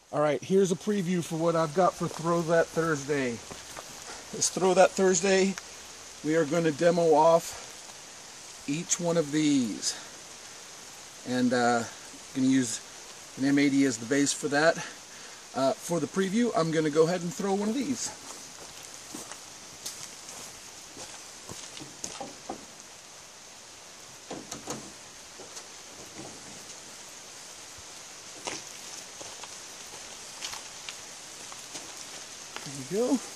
Alright, here's a preview for what I've got for Throw That Thursday. This Throw That Thursday, we are going to demo off each one of these. And going to use an M80 as the base for that. For the preview, I'm going to go ahead and throw one of these. There we go.